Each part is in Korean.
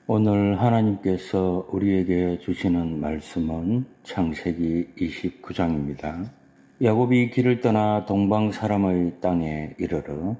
오늘 하나님께서 우리에게 주시는 말씀은 창세기 29장입니다. 야곱이 길을 떠나 동방 사람의 땅에 이르러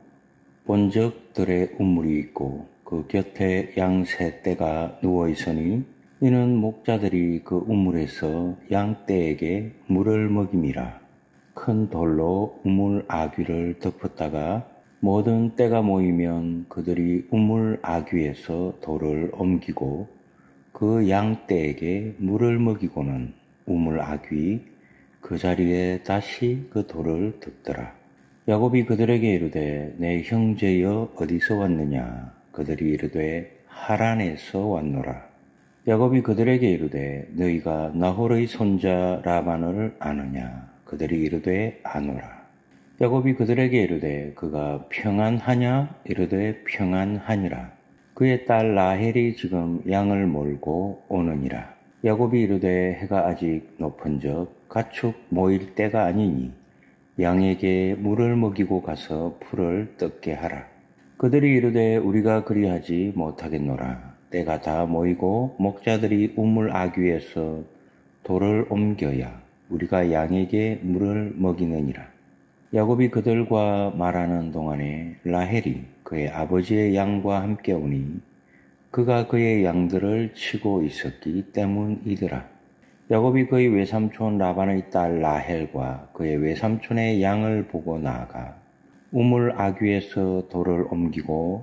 본즉 들에 우물이 있고 그 곁에 양 세 떼가 누워 있으니 이는 목자들이 그 우물에서 양 떼에게 물을 먹임이라. 큰 돌로 우물 아귀를 덮었다가 모든 때가 모이면 그들이 우물 아귀에서 돌을 옮기고 그 양떼에게 물을 먹이고는 우물 아귀 그 자리에 다시 그 돌을 덮더라. 야곱이 그들에게 이르되 내 형제여 어디서 왔느냐? 그들이 이르되 하란에서 왔노라. 야곱이 그들에게 이르되 너희가 나홀의 손자 라반을 아느냐? 그들이 이르되 아노라. 야곱이 그들에게 이르되 그가 평안하냐? 이르되 평안하니라. 그의 딸 라헬이 지금 양을 몰고 오느니라. 야곱이 이르되 해가 아직 높은즉 가축 모일 때가 아니니 양에게 물을 먹이고 가서 풀을 뜯게 하라. 그들이 이르되 우리가 그리하지 못하겠노라. 때가 다 모이고 목자들이 우물 아귀에서 돌을 옮겨야 우리가 양에게 물을 먹이느니라. 야곱이 그들과 말하는 동안에 라헬이 그의 아버지의 양과 함께 오니 그가 그의 양들을 치고 있었기 때문이더라. 야곱이 그의 외삼촌 라반의 딸 라헬과 그의 외삼촌의 양을 보고 나아가 우물 아귀에서 돌을 옮기고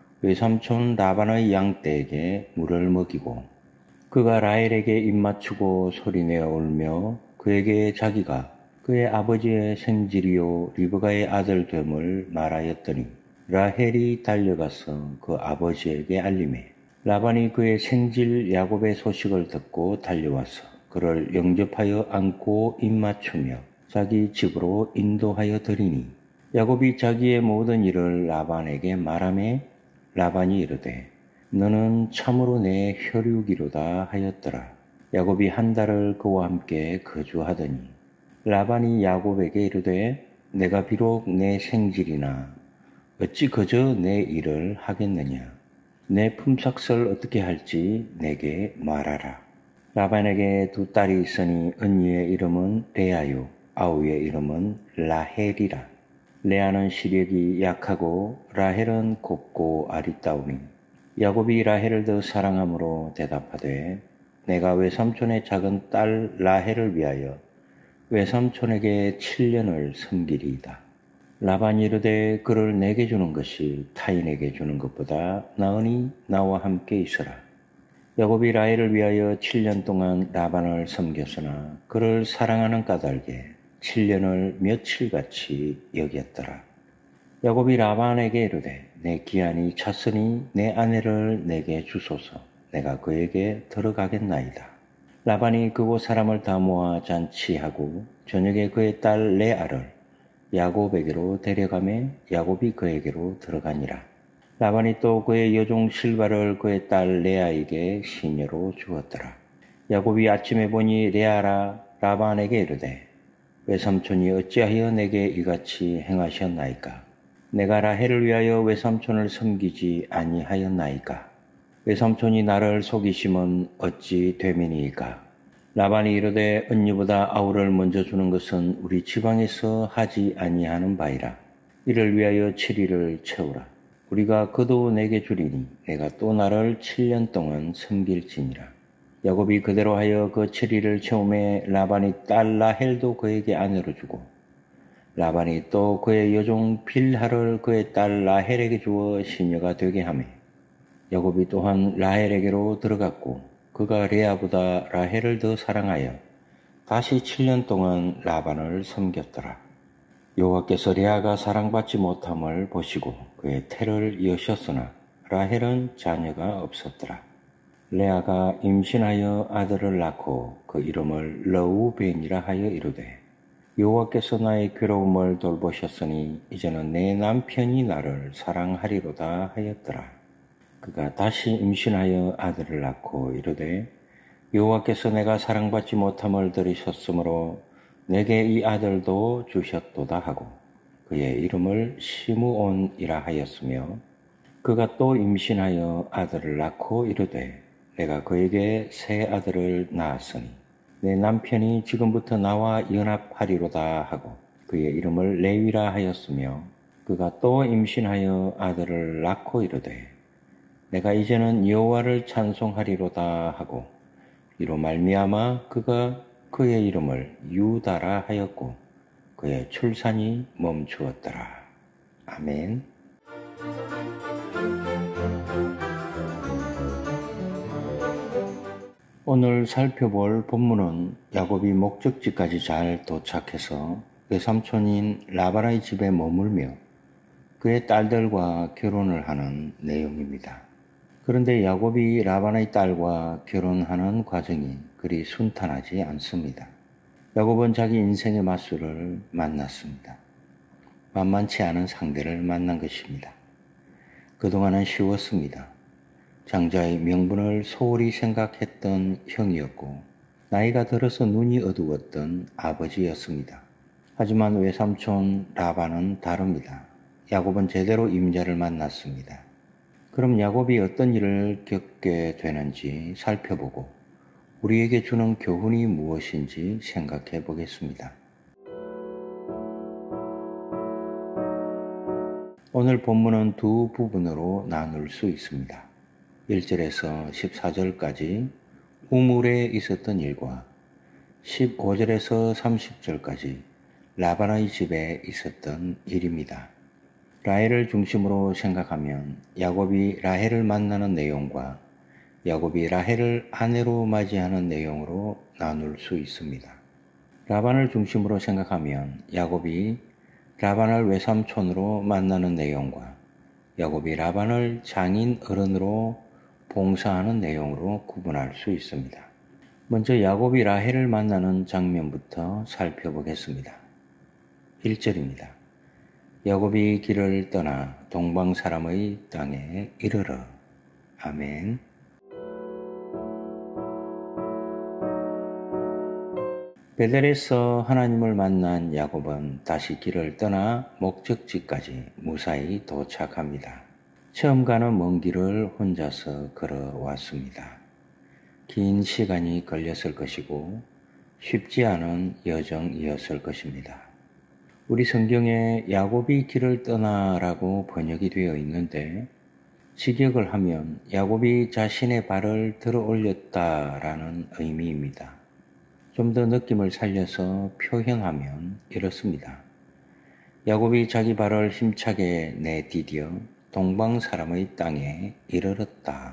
외삼촌 라반의 양떼에게 물을 먹이고 그가 라헬에게 입맞추고 소리내어 울며 그에게 자기가 그의 아버지의 생질이요 리브가의 아들 됨을 말하였더니 라헬이 달려가서 그 아버지에게 알리매 라반이 그의 생질 야곱의 소식을 듣고 달려와서 그를 영접하여 안고 입맞추며 자기 집으로 인도하여 드리니 야곱이 자기의 모든 일을 라반에게 말하매 라반이 이르되 너는 참으로 내 혈육이로다 하였더라. 야곱이 한 달을 그와 함께 거주하더니 라반이 야곱에게 이르되 내가 비록 내 생질이나 어찌 그저 내 일을 하겠느냐. 내 품삯을 어떻게 할지 내게 말하라. 라반에게 두 딸이 있으니 언니의 이름은 레아요 아우의 이름은 라헬이라. 레아는 시력이 약하고 라헬은 곱고 아리따우니 야곱이 라헬을 더 사랑함으로 대답하되 내가 외삼촌의 작은 딸 라헬을 위하여 외삼촌에게 7년을 섬기리이다. 라반이 이르되 그를 내게 주는 것이 타인에게 주는 것보다 나으니 나와 함께 있으라. 야곱이 라헬을 위하여 7년 동안 라반을 섬겼으나 그를 사랑하는 까닭에 7년을 며칠같이 여겼더라. 야곱이 라반에게 이르되 내 기한이 찼으니 내 아내를 내게 주소서. 내가 그에게 들어가겠나이다. 라반이 그곳 사람을 다 모아 잔치하고 저녁에 그의 딸 레아를 야곱에게로 데려가매 야곱이 그에게로 들어가니라. 라반이 또 그의 여종 실바를 그의 딸 레아에게 시녀로 주었더라. 야곱이 아침에 보니 레아라 라반에게 이르되 외삼촌이 어찌하여 내게 이같이 행하셨나이까? 내가 라헬을 위하여 외삼촌을 섬기지 아니하였나이까? 외삼촌이 나를 속이심은 어찌 되매니이까? 라반이 이르되 언니보다 아우를 먼저 주는 것은 우리 지방에서 하지 아니하는 바이라. 이를 위하여 7일을 채우라. 우리가 그도 내게 주리니 내가 또 나를 7년 동안 섬길지니라. 야곱이 그대로 하여 그 7일을 채우매 라반이 딸 라헬도 그에게 아내로 주고 라반이 또 그의 여종 빌하를 그의 딸 라헬에게 주어 시녀가 되게 하매 야곱이 또한 라헬에게로 들어갔고 그가 레아보다 라헬을 더 사랑하여 다시 7년 동안 라반을 섬겼더라. 여호와께서 레아가 사랑받지 못함을 보시고 그의 태를 여셨으나 라헬은 자녀가 없었더라. 레아가 임신하여 아들을 낳고 그 이름을 르우벤이라 하여 이르되 여호와께서 나의 괴로움을 돌보셨으니 이제는 내 남편이 나를 사랑하리로다 하였더라. 그가 다시 임신하여 아들을 낳고 이르되 여호와께서 내가 사랑받지 못함을 들으셨으므로 내게 이 아들도 주셨도다 하고 그의 이름을 시므온이라 하였으며 그가 또 임신하여 아들을 낳고 이르되 내가 그에게 새 아들을 낳았으니 내 남편이 지금부터 나와 연합하리로다 하고 그의 이름을 레위라 하였으며 그가 또 임신하여 아들을 낳고 이르되 내가 이제는 여호와를 찬송하리로다 하고 이로 말미암아 그가 그의 이름을 유다라 하였고 그의 출산이 멈추었더라. 아멘. 오늘 살펴볼 본문은 야곱이 목적지까지 잘 도착해서 외삼촌인 라반의 집에 머물며 그의 딸들과 결혼을 하는 내용입니다. 그런데 야곱이 라반의 딸과 결혼하는 과정이 그리 순탄하지 않습니다. 야곱은 자기 인생의 맞수를 만났습니다. 만만치 않은 상대를 만난 것입니다. 그동안은 쉬웠습니다. 장자의 명분을 소홀히 생각했던 형이었고 나이가 들어서 눈이 어두웠던 아버지였습니다. 하지만 외삼촌 라반은 다릅니다. 야곱은 제대로 임자를 만났습니다. 그럼 야곱이 어떤 일을 겪게 되는지 살펴보고 우리에게 주는 교훈이 무엇인지 생각해 보겠습니다. 오늘 본문은 두 부분으로 나눌 수 있습니다. 1절에서 14절까지 우물에 있었던 일과 15절에서 30절까지 라반의 집에 있었던 일입니다. 라헬을 중심으로 생각하면 야곱이 라헬을 만나는 내용과 야곱이 라헬을 아내로 맞이하는 내용으로 나눌 수 있습니다. 라반을 중심으로 생각하면 야곱이 라반을 외삼촌으로 만나는 내용과 야곱이 라반을 장인 어른으로 봉사하는 내용으로 구분할 수 있습니다. 먼저 야곱이 라헬을 만나는 장면부터 살펴보겠습니다. 1절입니다. 야곱이 길을 떠나 동방 사람의 땅에 이르러. 아멘. 베델에서 하나님을 만난 야곱은 다시 길을 떠나 목적지까지 무사히 도착합니다. 처음 가는 먼 길을 혼자서 걸어왔습니다. 긴 시간이 걸렸을 것이고 쉽지 않은 여정이었을 것입니다. 우리 성경에 야곱이 길을 떠나라고 번역이 되어 있는데 직역을 하면 야곱이 자신의 발을 들어 올렸다라는 의미입니다. 좀 더 느낌을 살려서 표현하면 이렇습니다. 야곱이 자기 발을 힘차게 내디뎌 동방 사람의 땅에 이르렀다.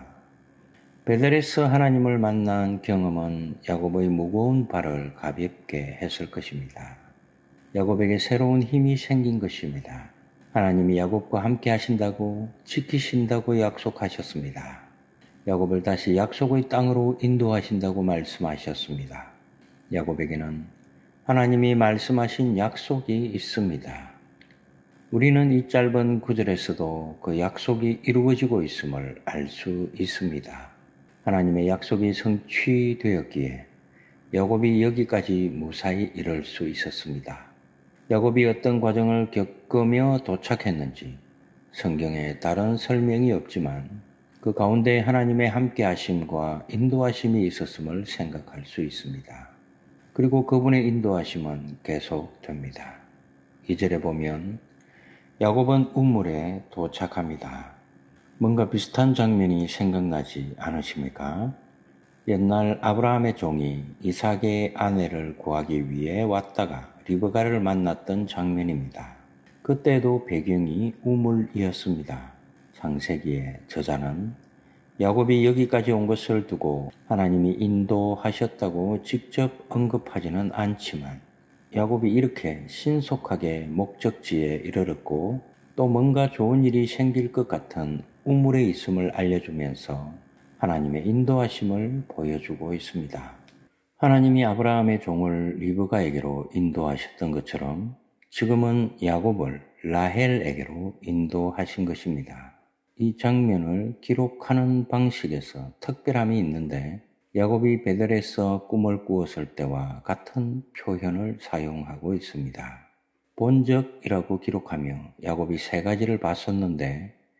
베델에서 하나님을 만난 경험은 야곱의 무거운 발을 가볍게 했을 것입니다. 야곱에게 새로운 힘이 생긴 것입니다. 하나님이 야곱과 함께 하신다고 지키신다고 약속하셨습니다. 야곱을 다시 약속의 땅으로 인도하신다고 말씀하셨습니다. 야곱에게는 하나님이 말씀하신 약속이 있습니다. 우리는 이 짧은 구절에서도 그 약속이 이루어지고 있음을 알 수 있습니다. 하나님의 약속이 성취되었기에 야곱이 여기까지 무사히 이를 수 있었습니다. 야곱이 어떤 과정을 겪으며 도착했는지 성경에 다른 설명이 없지만 그 가운데 하나님의 함께하심과 인도하심이 있었음을 생각할 수 있습니다. 그리고 그분의 인도하심은 계속됩니다. 2절에 보면 야곱은 우물에 도착합니다. 뭔가 비슷한 장면이 생각나지 않으십니까? 옛날 아브라함의 종이 이삭의 아내를 구하기 위해 왔다가 리브가를 만났던 장면입니다. 그때도 배경이 우물이었습니다. 창세기의 저자는 야곱이 여기까지 온 것을 두고 하나님이 인도하셨다고 직접 언급하지는 않지만 야곱이 이렇게 신속하게 목적지에 이르렀고 또 뭔가 좋은 일이 생길 것 같은 우물에 있음을 알려주면서 하나님의 인도하심을 보여주고 있습니다. 하나님이 아브라함의 종을 리브가에게로 인도하셨던 것처럼 지금은 야곱을 라헬에게로 인도하신 것입니다. 이 장면을 기록하는 방식에서 특별함이 있는데 야곱이 베델에서 꿈을 꾸었을 때와 같은 표현을 사용하고 있습니다. 본적이라고 기록하며 야곱이 세 가지를 봤었는데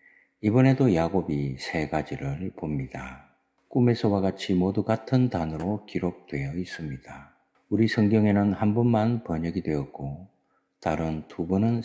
이번에도 야곱이 세 가지를 봅니다. 꿈에서와 같이 모두 같은 단어로 기록되어 있습니다. 우리 성경에는 한 번만 번역이 되었고 다른 두 번은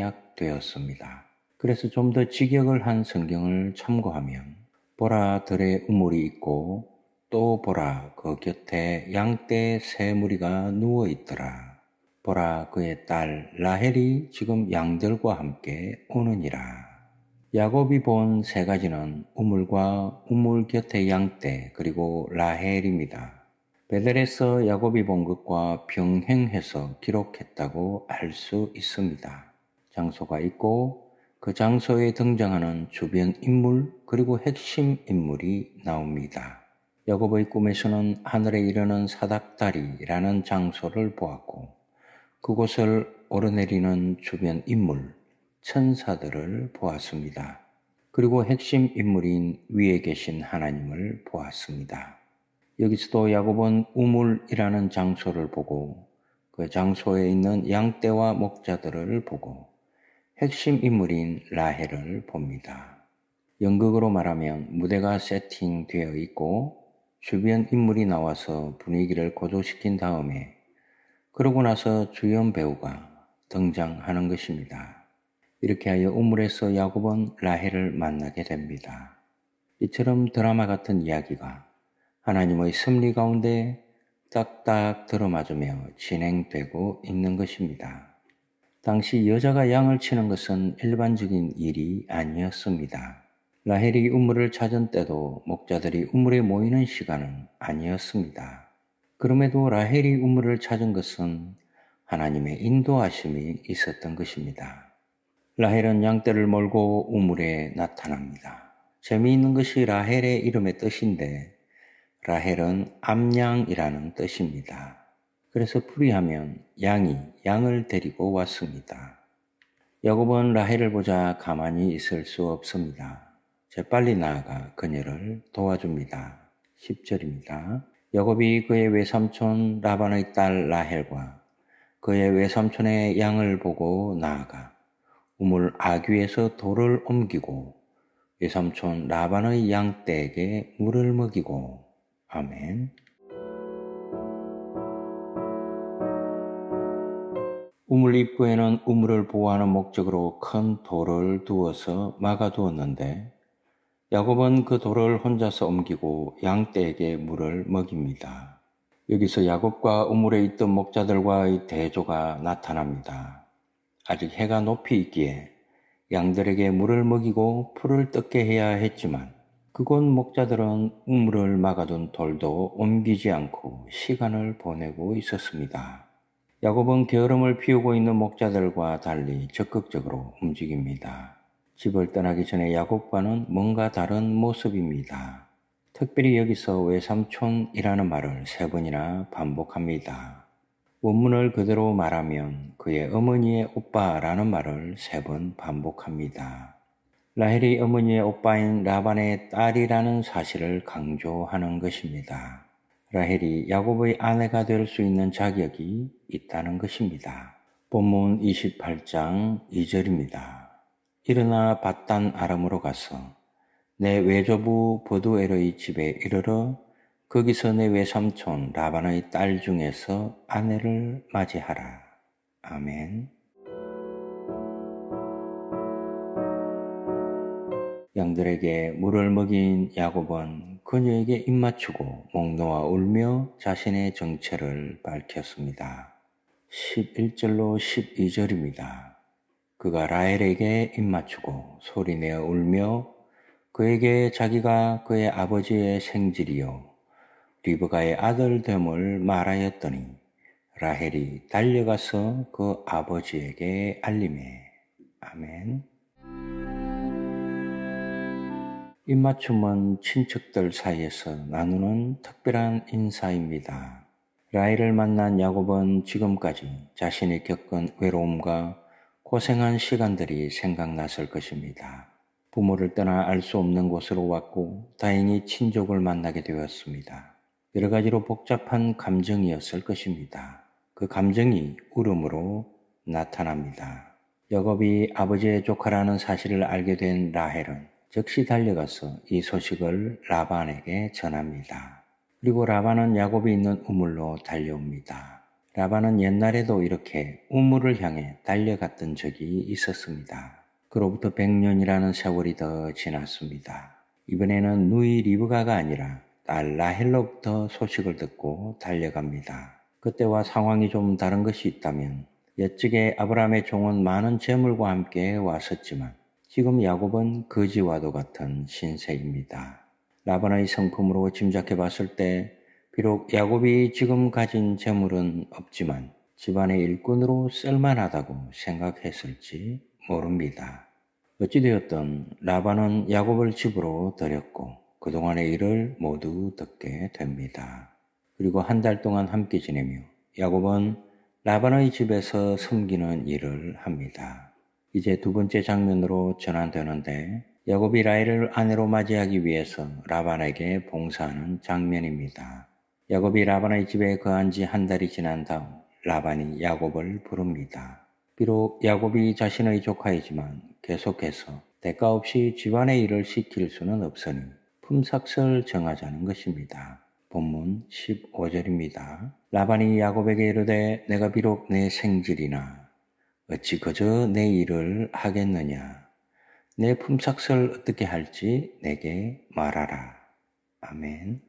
생략되었습니다. 그래서 좀 더 직역을 한 성경을 참고하면 보라 들에 우물이 있고 또 보라 그 곁에 양떼 세 무리가 누워 있더라. 보라 그의 딸 라헬이 지금 양들과 함께 오느니라. 야곱이 본 세 가지는 우물과 우물 곁의 양떼 그리고 라헬입니다. 베델에서 야곱이 본 것과 병행해서 기록했다고 알 수 있습니다. 장소가 있고 그 장소에 등장하는 주변 인물 그리고 핵심 인물이 나옵니다. 야곱의 꿈에서는 하늘에 이르는 사닥다리라는 장소를 보았고 그곳을 오르내리는 주변 인물, 천사들을 보았습니다. 그리고 핵심 인물인 위에 계신 하나님을 보았습니다. 여기서도 야곱은 우물이라는 장소를 보고 그 장소에 있는 양떼와 목자들을 보고 핵심 인물인 라헬을 봅니다. 연극으로 말하면 무대가 세팅되어 있고 주변 인물이 나와서 분위기를 고조시킨 다음에 그러고 나서 주연 배우가 등장하는 것입니다. 이렇게 하여 우물에서 야곱은 라헬을 만나게 됩니다. 이처럼 드라마 같은 이야기가 하나님의 섭리 가운데 딱딱 들어맞으며 진행되고 있는 것입니다. 당시 여자가 양을 치는 것은 일반적인 일이 아니었습니다. 라헬이 우물을 찾은 때도 목자들이 우물에 모이는 시간은 아니었습니다. 그럼에도 라헬이 우물을 찾은 것은 하나님의 인도하심이 있었던 것입니다. 라헬은 양떼를 몰고 우물에 나타납니다. 재미있는 것이 라헬의 이름의 뜻인데 라헬은 암양이라는 뜻입니다. 그래서 풀이하면 양이 양을 데리고 왔습니다. 야곱은 라헬을 보자 가만히 있을 수 없습니다. 재빨리 나아가 그녀를 도와줍니다. 10절입니다. 야곱이 그의 외삼촌 라반의 딸 라헬과 그의 외삼촌의 양을 보고 나아가 우물 아귀에서 돌을 옮기고 외삼촌 라반의 양떼에게 물을 먹이고 아멘. 우물 입구에는 우물을 보호하는 목적으로 큰 돌을 두어서 막아두었는데 야곱은 그 돌을 혼자서 옮기고 양떼에게 물을 먹입니다. 여기서 야곱과 우물에 있던 목자들과의 대조가 나타납니다. 아직 해가 높이 있기에 양들에게 물을 먹이고 풀을 뜯게 해야 했지만 그곳 목자들은 우물을 막아둔 돌도 옮기지 않고 시간을 보내고 있었습니다. 야곱은 게으름을 피우고 있는 목자들과 달리 적극적으로 움직입니다. 집을 떠나기 전에 야곱과는 뭔가 다른 모습입니다. 특별히 여기서 외삼촌이라는 말을 3번이나 반복합니다. 원문을 그대로 말하면 그의 어머니의 오빠라는 말을 3번 반복합니다. 라헬이 어머니의 오빠인 라반의 딸이라는 사실을 강조하는 것입니다. 라헬이 야곱의 아내가 될 수 있는 자격이 있다는 것입니다. 본문 28장 2절입니다. 일어나 밧단 아람으로 가서 내 외조부 버두엘의 집에 이르러 거기서 내 외삼촌 라반의 딸 중에서 아내를 맞이하라. 아멘. 양들에게 물을 먹인 야곱은 그녀에게 입맞추고 목 놓아 울며 자신의 정체를 밝혔습니다. 11절로 12절입니다. 그가 라헬에게 입맞추고 소리내어 울며 그에게 자기가 그의 아버지의 생질이요 리브가의 아들됨을 말하였더니 라헬이 달려가서 그 아버지에게 알리매. 아멘. 입맞춤은 친척들 사이에서 나누는 특별한 인사입니다. 라헬을 만난 야곱은 지금까지 자신이 겪은 외로움과 고생한 시간들이 생각났을 것입니다. 부모를 떠나 알 수 없는 곳으로 왔고 다행히 친족을 만나게 되었습니다. 여러 가지로 복잡한 감정이었을 것입니다. 그 감정이 울음으로 나타납니다. 야곱이 아버지의 조카라는 사실을 알게 된 라헬은 즉시 달려가서 이 소식을 라반에게 전합니다. 그리고 라반은 야곱이 있는 우물로 달려옵니다. 라반은 옛날에도 이렇게 우물을 향해 달려갔던 적이 있었습니다. 그로부터 100년이라는 세월이 더 지났습니다. 이번에는 누이 리브가가 아니라 딸 라헬로부터 소식을 듣고 달려갑니다. 그때와 상황이 좀 다른 것이 있다면 옛적에 아브라함의 종은 많은 재물과 함께 왔었지만 지금 야곱은 거지와도 같은 신세입니다. 라반의 성품으로 짐작해 봤을 때 비록 야곱이 지금 가진 재물은 없지만 집안의 일꾼으로 쓸만하다고 생각했을지 모릅니다. 어찌되었든 라반은 야곱을 집으로 들였고 그동안의 일을 모두 듣게 됩니다. 그리고 한 달 동안 함께 지내며 야곱은 라반의 집에서 섬기는 일을 합니다. 이제 두 번째 장면으로 전환되는데 야곱이 라헬을 아내로 맞이하기 위해서 라반에게 봉사하는 장면입니다. 야곱이 라반의 집에 거한 지 한 달이 지난 다음 라반이 야곱을 부릅니다. 비록 야곱이 자신의 조카이지만 계속해서 대가 없이 집안의 일을 시킬 수는 없으니 품삯을 정하자는 것입니다. 본문 15절입니다. 라반이 야곱에게 이르되 내가 비록 내 생질이나 어찌 그저 내 일을 하겠느냐. 내 품삯을 어떻게 할지 내게 말하라. 아멘.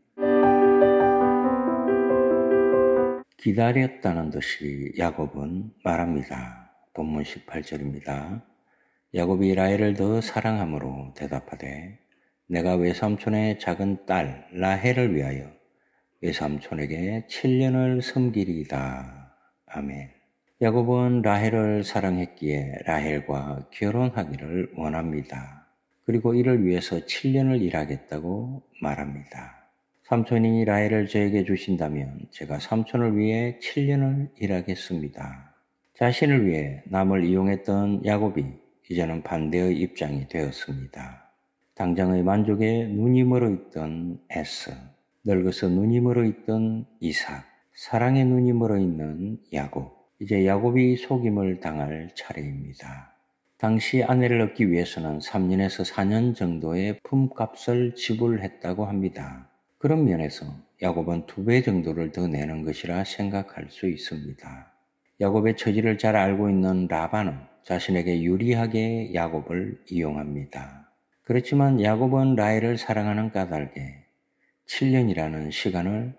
기다렸다는 듯이 야곱은 말합니다. 본문 18절입니다. 야곱이 라헬을 더 사랑함으로 대답하되 내가 외삼촌의 작은 딸 라헬을 위하여 외삼촌에게 7년을 섬기리이다. 아멘. 야곱은 라헬을 사랑했기에 라헬과 결혼하기를 원합니다. 그리고 이를 위해서 7년을 일하겠다고 말합니다. 삼촌이 라헬을 저에게 주신다면 제가 삼촌을 위해 7년을 일하겠습니다. 자신을 위해 남을 이용했던 야곱이 이제는 반대의 입장이 되었습니다. 당장의 만족에 눈이 멀어 있던 에서, 늙어서 눈이 멀어 있던 이삭, 사랑에 눈이 멀어 있는 야곱, 이제 야곱이 속임을 당할 차례입니다. 당시 아내를 얻기 위해서는 3년에서 4년 정도의 품값을 지불했다고 합니다. 그런 면에서 야곱은 2배 정도를 더 내는 것이라 생각할 수 있습니다. 야곱의 처지를 잘 알고 있는 라반은 자신에게 유리하게 야곱을 이용합니다. 그렇지만 야곱은 라헬을 사랑하는 까닭에 7년이라는 시간을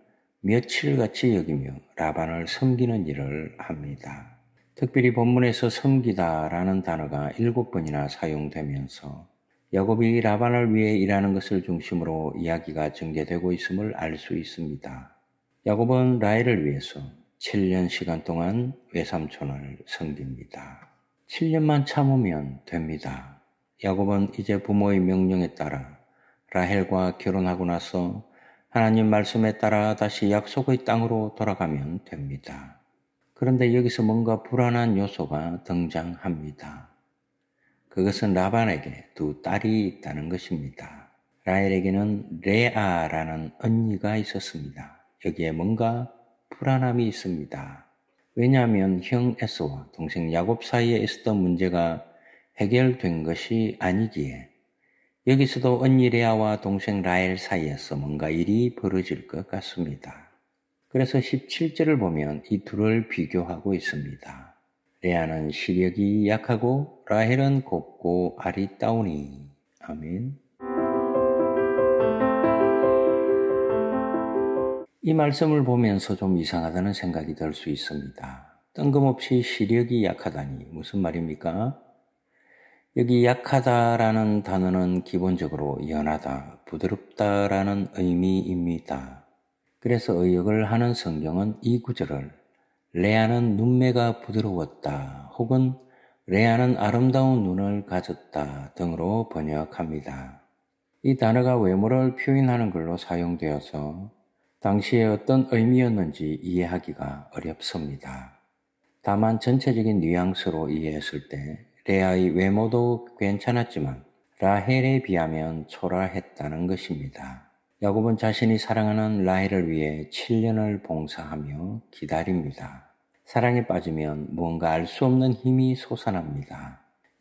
며칠같이 여기며 라반을 섬기는 일을 합니다. 특별히 본문에서 섬기다라는 단어가 7번이나 사용되면서 야곱이 라반을 위해 일하는 것을 중심으로 이야기가 전개되고 있음을 알 수 있습니다. 야곱은 라헬을 위해서 7년 시간 동안 외삼촌을 섬깁니다. 7년만 참으면 됩니다. 야곱은 이제 부모의 명령에 따라 라헬과 결혼하고 나서 하나님 말씀에 따라 다시 약속의 땅으로 돌아가면 됩니다. 그런데 여기서 뭔가 불안한 요소가 등장합니다. 그것은 라반에게 2 딸이 있다는 것입니다. 라헬에게는 레아라는 언니가 있었습니다. 여기에 뭔가 불안함이 있습니다. 왜냐하면 형 에서와 동생 야곱 사이에 있었던 문제가 해결된 것이 아니기에 여기서도 언니 레아와 동생 라헬 사이에서 뭔가 일이 벌어질 것 같습니다. 그래서 17절을 보면 이 둘을 비교하고 있습니다. 레아는 시력이 약하고 라헬은 곱고 아리따우니. 아멘. 이 말씀을 보면서 좀 이상하다는 생각이 들 수 있습니다. 뜬금없이 시력이 약하다니 무슨 말입니까? 여기 약하다라는 단어는 기본적으로 연하다, 부드럽다라는 의미입니다. 그래서 의역을 하는 성경은 이 구절을 레아는 눈매가 부드러웠다 혹은 레아는 아름다운 눈을 가졌다 등으로 번역합니다. 이 단어가 외모를 표현하는 걸로 사용되어서 당시에 어떤 의미였는지 이해하기가 어렵습니다. 다만 전체적인 뉘앙스로 이해했을 때 레아의 외모도 괜찮았지만 라헬에 비하면 초라했다는 것입니다. 야곱은 자신이 사랑하는 라헬을 위해 7년을 봉사하며 기다립니다. 사랑에 빠지면 무언가 알 수 없는 힘이 솟아납니다.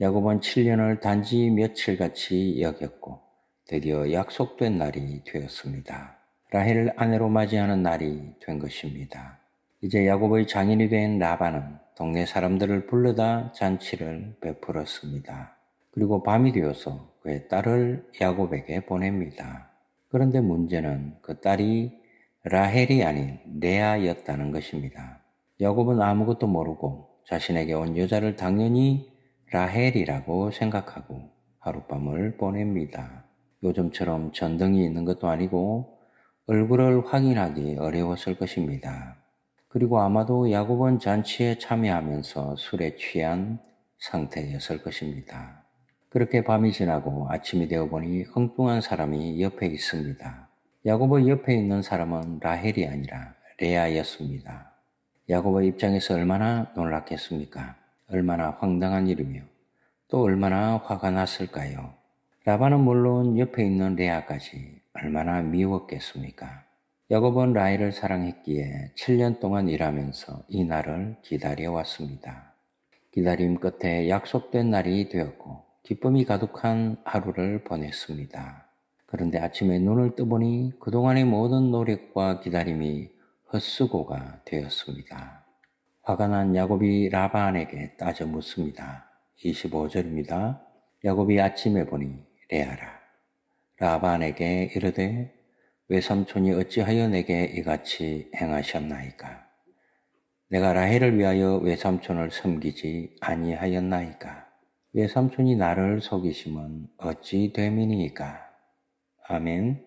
야곱은 7년을 단지 며칠같이 여겼고 드디어 약속된 날이 되었습니다. 라헬을 아내로 맞이하는 날이 된 것입니다. 이제 야곱의 장인이 된 라반은 동네 사람들을 불러다 잔치를 베풀었습니다. 그리고 밤이 되어서 그의 딸을 야곱에게 보냅니다. 그런데 문제는 그 딸이 라헬이 아닌 레아였다는 것입니다. 야곱은 아무것도 모르고 자신에게 온 여자를 당연히 라헬이라고 생각하고 하룻밤을 보냅니다. 요즘처럼 전등이 있는 것도 아니고 얼굴을 확인하기 어려웠을 것입니다. 그리고 아마도 야곱은 잔치에 참여하면서 술에 취한 상태였을 것입니다. 그렇게 밤이 지나고 아침이 되어보니 엉뚱한 사람이 옆에 있습니다. 야곱의 옆에 있는 사람은 라헬이 아니라 레아였습니다. 야곱의 입장에서 얼마나 놀랐겠습니까? 얼마나 황당한 일이며 또 얼마나 화가 났을까요? 라반은 물론 옆에 있는 레아까지 얼마나 미웠겠습니까? 야곱은 라헬을 사랑했기에 7년 동안 일하면서 이 날을 기다려왔습니다. 기다림 끝에 약속된 날이 되었고 기쁨이 가득한 하루를 보냈습니다. 그런데 아침에 눈을 뜨보니 그동안의 모든 노력과 기다림이 헛수고가 되었습니다. 화가 난 야곱이 라반에게 따져 묻습니다. 25절입니다. 야곱이 아침에 보니 레아라 라반에게 이르되 외삼촌이 어찌하여 내게 이같이 행하셨나이까? 내가 라헬을 위하여 외삼촌을 섬기지 아니하였나이까? 외삼촌이 나를 속이심은 어찌 됨이니이까? 아멘.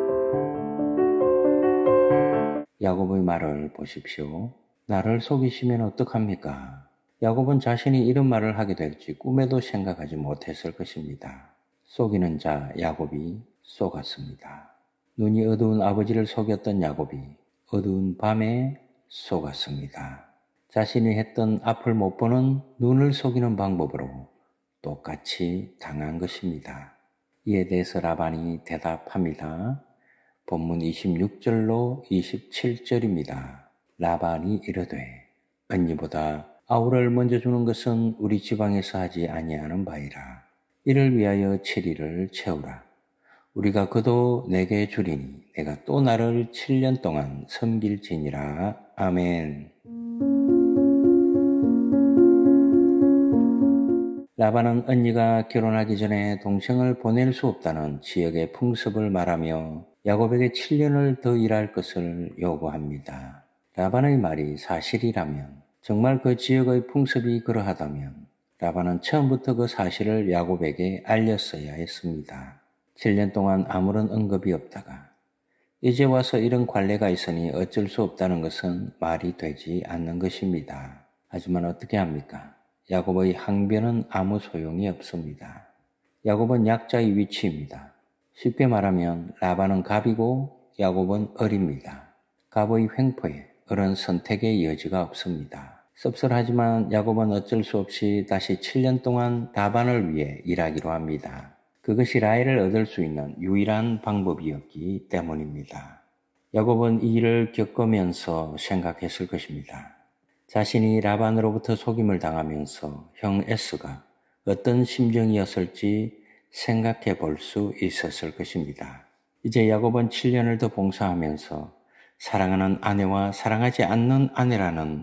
야곱의 말을 보십시오. 나를 속이시면 어떡합니까? 야곱은 자신이 이런 말을 하게 될지 꿈에도 생각하지 못했을 것입니다. 속이는 자 야곱이 속았습니다. 눈이 어두운 아버지를 속였던 야곱이 어두운 밤에 속았습니다. 자신이 했던 앞을 못 보는 눈을 속이는 방법으로 똑같이 당한 것입니다. 이에 대해서 라반이 대답합니다. 본문 26절로 27절입니다. 라반이 이르되 언니보다 아우를 먼저 주는 것은 우리 지방에서 하지 아니하는 바이라. 이를 위하여 7일을 채우라. 우리가 그도 내게 주리니 내가 또 나를 7년 동안 섬길지니라. 아멘. 라반은 언니가 결혼하기 전에 동생을 보낼 수 없다는 지역의 풍습을 말하며 야곱에게 7년을 더 일할 것을 요구합니다. 라반의 말이 사실이라면, 정말 그 지역의 풍습이 그러하다면 라반은 처음부터 그 사실을 야곱에게 알렸어야 했습니다. 7년 동안 아무런 언급이 없다가 이제 와서 이런 관례가 있으니 어쩔 수 없다는 것은 말이 되지 않는 것입니다. 하지만 어떻게 합니까? 야곱의 항변은 아무 소용이 없습니다. 야곱은 약자의 위치입니다. 쉽게 말하면 라반은 갑이고 야곱은 을입니다. 갑의 횡포에 을은 선택의 여지가 없습니다. 씁쓸하지만 야곱은 어쩔 수 없이 다시 7년 동안 라반을 위해 일하기로 합니다. 그것이 라헬을 얻을 수 있는 유일한 방법이었기 때문입니다. 야곱은 이 일을 겪으면서 생각했을 것입니다. 자신이 라반으로부터 속임을 당하면서 형 에스가 어떤 심정이었을지 생각해 볼 수 있었을 것입니다. 이제 야곱은 7년을 더 봉사하면서 사랑하는 아내와 사랑하지 않는 아내라는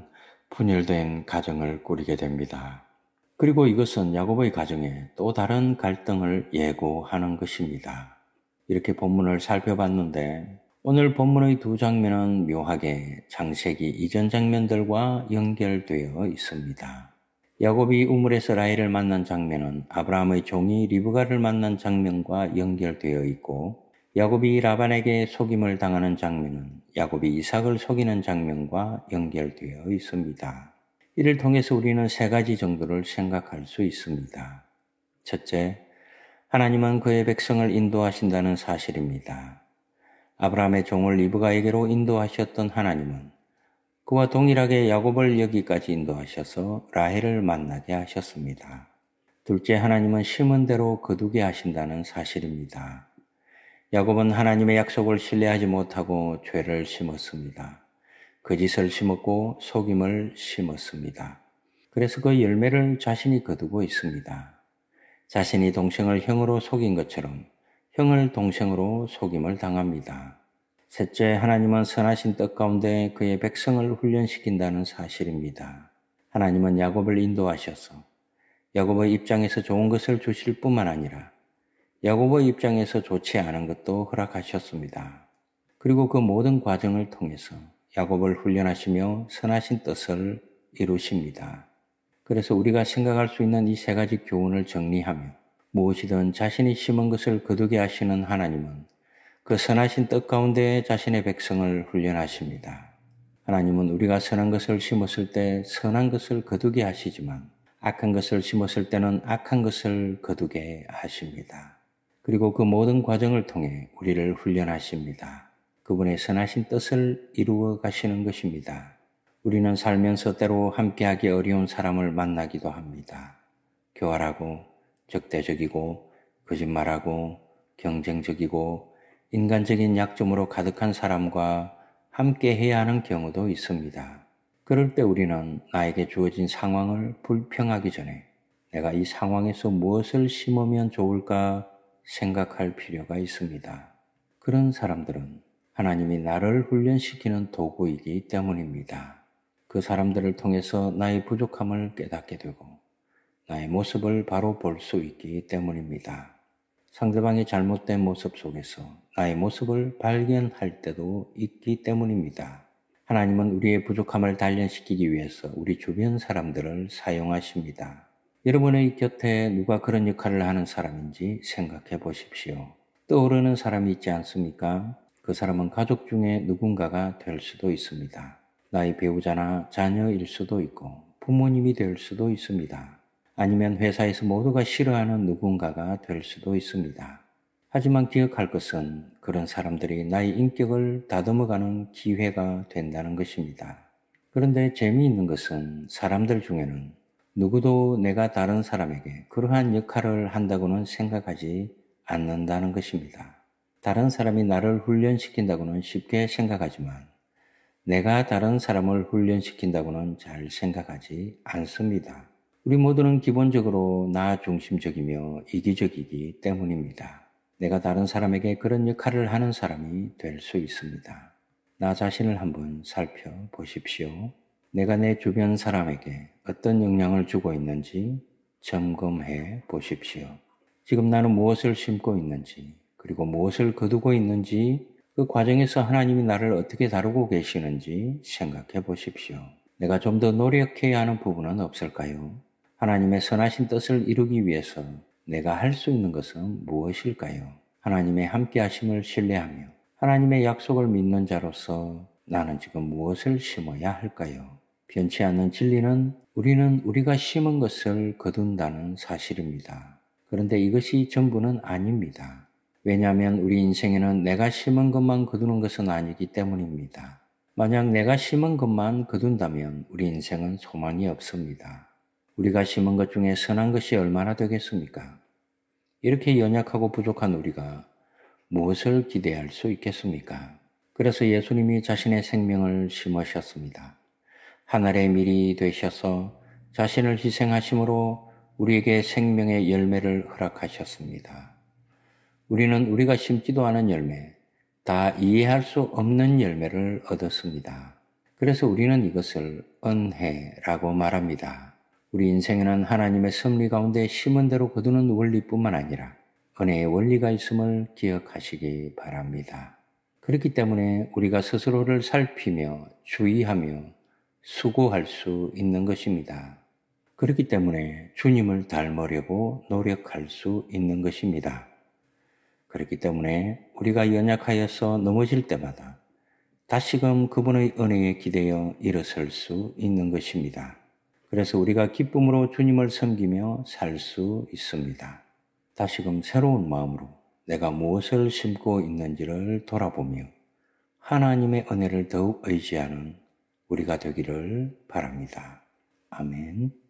분열된 가정을 꾸리게 됩니다. 그리고 이것은 야곱의 가정에 또 다른 갈등을 예고하는 것입니다. 이렇게 본문을 살펴봤는데 오늘 본문의 두 장면은 묘하게 창세기 이전 장면들과 연결되어 있습니다. 야곱이 우물에서 라헬을 만난 장면은 아브라함의 종이 리브가를 만난 장면과 연결되어 있고 야곱이 라반에게 속임을 당하는 장면은 야곱이 이삭을 속이는 장면과 연결되어 있습니다. 이를 통해서 우리는 세 가지 정도를 생각할 수 있습니다. 첫째, 하나님은 그의 백성을 인도하신다는 사실입니다. 아브라함의 종을 리브가에게로 인도하셨던 하나님은 그와 동일하게 야곱을 여기까지 인도하셔서 라헬을 만나게 하셨습니다. 둘째, 하나님은 심은 대로 거두게 하신다는 사실입니다. 야곱은 하나님의 약속을 신뢰하지 못하고 죄를 심었습니다. 거짓을 심었고 속임을 심었습니다. 그래서 그 열매를 자신이 거두고 있습니다. 자신이 동생을 형으로 속인 것처럼 형을 동생으로 속임을 당합니다. 셋째, 하나님은 선하신 뜻 가운데 그의 백성을 훈련시킨다는 사실입니다. 하나님은 야곱을 인도하셔서 야곱의 입장에서 좋은 것을 주실 뿐만 아니라 야곱의 입장에서 좋지 않은 것도 허락하셨습니다. 그리고 그 모든 과정을 통해서 야곱을 훈련하시며 선하신 뜻을 이루십니다. 그래서 우리가 생각할 수 있는 이 세 가지 교훈을 정리하며 무엇이든 자신이 심은 것을 거두게 하시는 하나님은 그 선하신 뜻 가운데 자신의 백성을 훈련하십니다. 하나님은 우리가 선한 것을 심었을 때 선한 것을 거두게 하시지만 악한 것을 심었을 때는 악한 것을 거두게 하십니다. 그리고 그 모든 과정을 통해 우리를 훈련하십니다. 그분의 선하신 뜻을 이루어 가시는 것입니다. 우리는 살면서 때로 함께하기 어려운 사람을 만나기도 합니다. 교활하고 적대적이고 거짓말하고 경쟁적이고 인간적인 약점으로 가득한 사람과 함께 해야 하는 경우도 있습니다. 그럴 때 우리는 나에게 주어진 상황을 불평하기 전에 내가 이 상황에서 무엇을 심으면 좋을까 생각할 필요가 있습니다. 그런 사람들은 하나님이 나를 훈련시키는 도구이기 때문입니다. 그 사람들을 통해서 나의 부족함을 깨닫게 되고 나의 모습을 바로 볼 수 있기 때문입니다. 상대방의 잘못된 모습 속에서 나의 모습을 발견할 때도 있기 때문입니다. 하나님은 우리의 부족함을 단련시키기 위해서 우리 주변 사람들을 사용하십니다. 여러분의 곁에 누가 그런 역할을 하는 사람인지 생각해 보십시오. 떠오르는 사람이 있지 않습니까? 그 사람은 가족 중에 누군가가 될 수도 있습니다. 나의 배우자나 자녀일 수도 있고 부모님이 될 수도 있습니다. 아니면 회사에서 모두가 싫어하는 누군가가 될 수도 있습니다. 하지만 기억할 것은 그런 사람들이 나의 인격을 다듬어가는 기회가 된다는 것입니다. 그런데 재미있는 것은 사람들 중에는 누구도 내가 다른 사람에게 그러한 역할을 한다고는 생각하지 않는다는 것입니다. 다른 사람이 나를 훈련시킨다고는 쉽게 생각하지만 내가 다른 사람을 훈련시킨다고는 잘 생각하지 않습니다. 우리 모두는 기본적으로 나 중심적이며 이기적이기 때문입니다. 내가 다른 사람에게 그런 역할을 하는 사람이 될 수 있습니다. 나 자신을 한번 살펴보십시오. 내가 내 주변 사람에게 어떤 영향을 주고 있는지 점검해 보십시오. 지금 나는 무엇을 심고 있는지, 그리고 무엇을 거두고 있는지, 그 과정에서 하나님이 나를 어떻게 다루고 계시는지 생각해 보십시오. 내가 좀 더 노력해야 하는 부분은 없을까요? 하나님의 선하신 뜻을 이루기 위해서 내가 할 수 있는 것은 무엇일까요? 하나님의 함께하심을 신뢰하며 하나님의 약속을 믿는 자로서 나는 지금 무엇을 심어야 할까요? 변치 않는 진리는 우리는 우리가 심은 것을 거둔다는 사실입니다. 그런데 이것이 전부는 아닙니다. 왜냐하면 우리 인생에는 내가 심은 것만 거두는 것은 아니기 때문입니다. 만약 내가 심은 것만 거둔다면 우리 인생은 소망이 없습니다. 우리가 심은 것 중에 선한 것이 얼마나 되겠습니까? 이렇게 연약하고 부족한 우리가 무엇을 기대할 수 있겠습니까? 그래서 예수님이 자신의 생명을 심으셨습니다. 하늘의 밀이 되셔서 자신을 희생하심으로 우리에게 생명의 열매를 허락하셨습니다. 우리는 우리가 심지도 않은 열매, 다 이해할 수 없는 열매를 얻었습니다. 그래서 우리는 이것을 은혜라고 말합니다. 우리 인생에는 하나님의 섭리 가운데 심은 대로 거두는 원리뿐만 아니라 은혜의 원리가 있음을 기억하시기 바랍니다. 그렇기 때문에 우리가 스스로를 살피며 주의하며 수고할 수 있는 것입니다. 그렇기 때문에 주님을 닮으려고 노력할 수 있는 것입니다. 그렇기 때문에 우리가 연약하여서 넘어질 때마다 다시금 그분의 은혜에 기대어 일어설 수 있는 것입니다. 그래서 우리가 기쁨으로 주님을 섬기며 살 수 있습니다. 다시금 새로운 마음으로 내가 무엇을 심고 있는지를 돌아보며 하나님의 은혜를 더욱 의지하는 우리가 되기를 바랍니다. 아멘.